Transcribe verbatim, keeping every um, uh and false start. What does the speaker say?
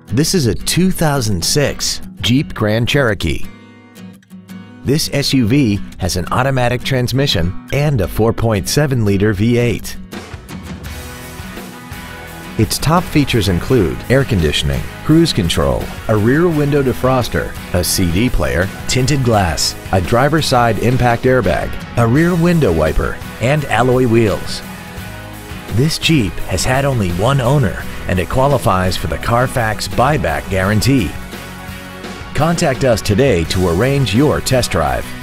This is a two thousand six Jeep Grand Cherokee. This S U V has an automatic transmission and a four point seven liter V eight. Its top features include air conditioning, cruise control, a rear window defroster, a C D player, tinted glass, a driver's side impact airbag, a rear window wiper, and alloy wheels. This Jeep has had only one owner and it qualifies for the Carfax buyback guarantee. Contact us today to arrange your test drive.